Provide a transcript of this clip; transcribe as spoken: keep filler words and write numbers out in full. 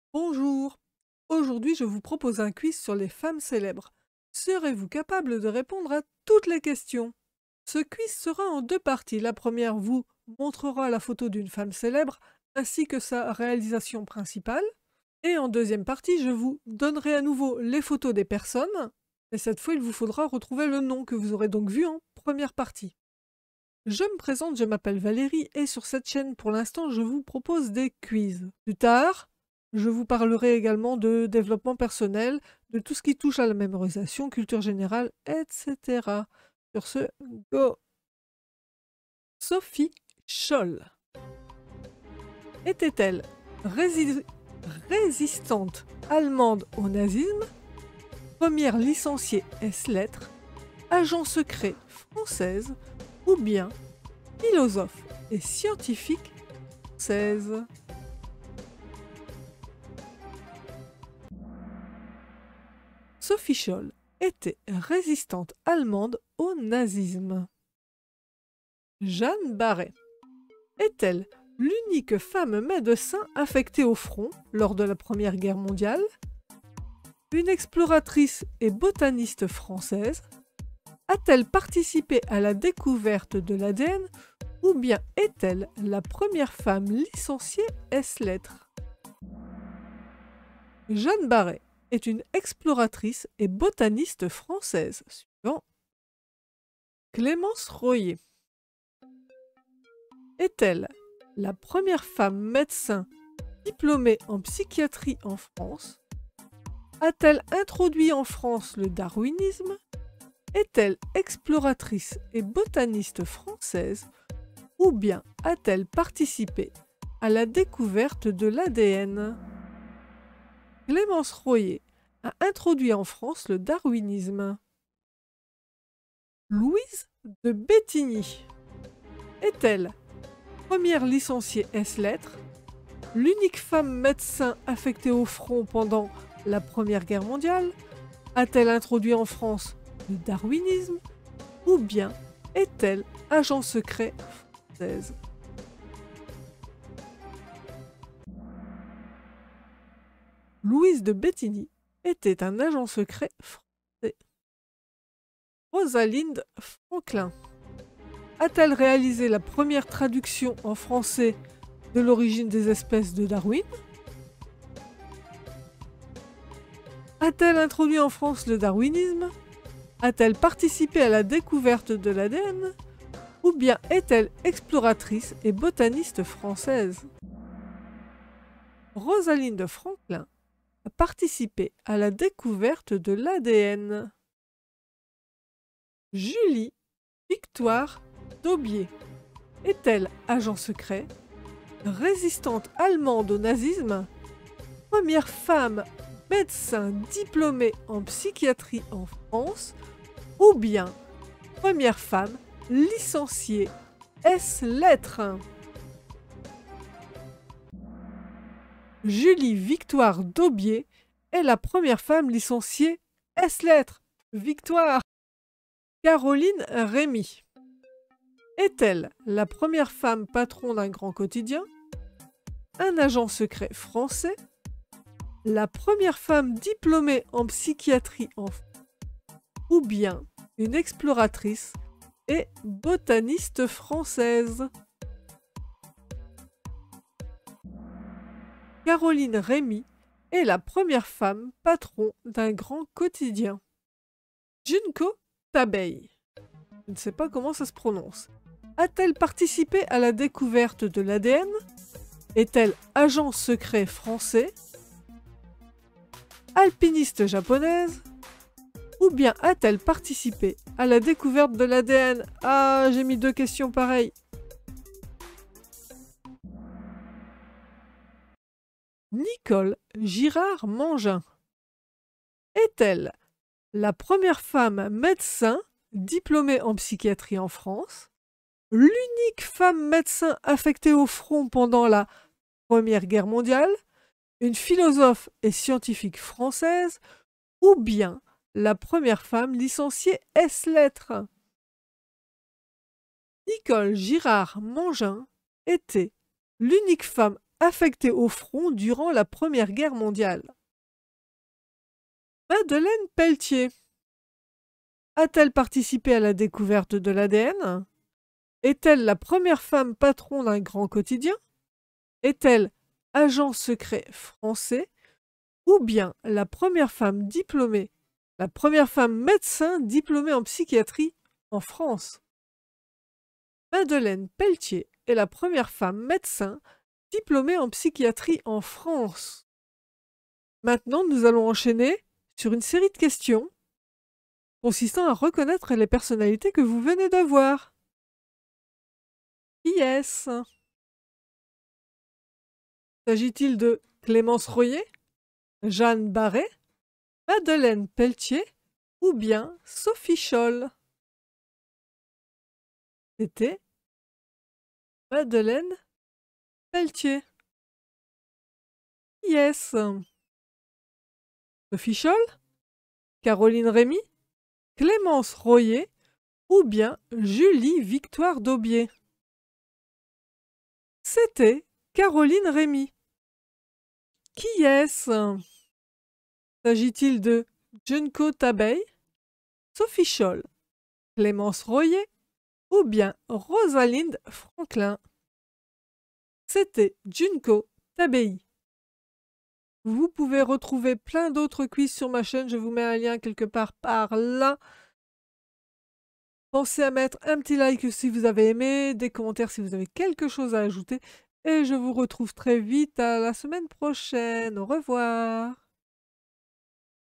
Bonjour. Aujourd'hui, je vous propose un quiz sur les femmes célèbres. Serez-vous capable de répondre à toutes les questions? Ce quiz sera en deux parties. La première vous montrera la photo d'une femme célèbre ainsi que sa réalisation principale. Et en deuxième partie, je vous donnerai à nouveau les photos des personnes. Et cette fois, il vous faudra retrouver le nom que vous aurez donc vu en première partie. Je me présente, je m'appelle Valérie et sur cette chaîne, pour l'instant, je vous propose des quiz. Plus tard, je vous parlerai également de développement personnel, de tout ce qui touche à la mémorisation, culture générale, et cetera. Sur ce, go! Sophie Scholl. Était-elle rési- résistante allemande au nazisme, première licenciée ès-lettres, agent secret française ou bien philosophe et scientifique française? Sophie Scholl était résistante allemande au nazisme. Jeanne Barré est-elle l'unique femme médecin affectée au front lors de la Première Guerre mondiale? Une exploratrice et botaniste française? A-t-elle participé à la découverte de l'A D N ou bien est-elle la première femme licenciée ès-lettres? Jeanne Barré est une exploratrice et botaniste française. Suivant. Clémence Royer est-elle la première femme médecin diplômée en psychiatrie en France? A-t-elle introduit en France le darwinisme? Est-elle exploratrice et botaniste française? Ou bien a-t-elle participé à la découverte de l'A D N? Clémence Royer a introduit en France le darwinisme. Louise de Bettigny est-elle première licenciée ès-lettres, l'unique femme médecin affectée au front pendant la Première Guerre mondiale? A-t-elle introduit en France le darwinisme? Ou bien est-elle agent secret française? Louise de Bettigny était un agent secret français. Rosalind Franklin a-t-elle réalisé la première traduction en français de l'origine des espèces de Darwin? A-t-elle introduit en France le darwinisme? A-t-elle participé à la découverte de l'A D N? Ou bien est-elle exploratrice et botaniste française? Rosalind Franklin a participé à la découverte de l'A D N. Julie Victoire d'Aubier est-elle agent secret, résistante allemande au nazisme, première femme médecin diplômée en psychiatrie en France, ou bien première femme licenciée ès-lettres? Julie Victoire d'Aubier est la première femme licenciée ès-lettres. Victoire! Caroline Rémy est-elle la première femme patron d'un grand quotidien, un agent secret français, la première femme diplômée en psychiatrie en France, ou bien une exploratrice et botaniste française? Caroline Rémy est la première femme patron d'un grand quotidien. Junko Tabei, je ne sais pas comment ça se prononce, a-t-elle participé à la découverte de l'A D N? Est-elle agent secret français, alpiniste japonaise? Ou bien a-t-elle participé à la découverte de l'A D N? Ah, j'ai mis deux questions pareilles. Nicole Girard-Mangin est-elle la première femme médecin diplômée en psychiatrie en France, l'unique femme médecin affectée au front pendant la Première Guerre mondiale, une philosophe et scientifique française, ou bien la première femme licenciée ès-lettres? Nicole Girard-Mangin était l'unique femme affecté au front durant la Première Guerre mondiale? Madeleine Pelletier. A-t-elle participé à la découverte de l'A D N? Est-elle la première femme patron d'un grand quotidien? Est-elle agent secret français? Ou bien la première femme diplômée, la première femme médecin diplômée en psychiatrie en France? Madeleine Pelletier est la première femme médecin diplômée en psychiatrie en France. Maintenant, nous allons enchaîner sur une série de questions consistant à reconnaître les personnalités que vous venez de voir. Qui est-ce? S'agit-il de Clémence Royer, Jeanne Barré, Madeleine Pelletier ou bien Sophie Scholl? C'était Madeleine Pelletier. Qui est-ce? Sophie Scholl, Caroline Rémy, Clémence Royer ou bien Julie Victoire Daubié? C'était Caroline Rémy. Qui est-ce? S'agit-il de Junko Tabei, Sophie Scholl, Clémence Royer ou bien Rosalind Franklin? C'était Junko Tabei. Vous pouvez retrouver plein d'autres quiz sur ma chaîne, je vous mets un lien quelque part par là. Pensez à mettre un petit like si vous avez aimé, des commentaires si vous avez quelque chose à ajouter. Et je vous retrouve très vite à la semaine prochaine. Au revoir.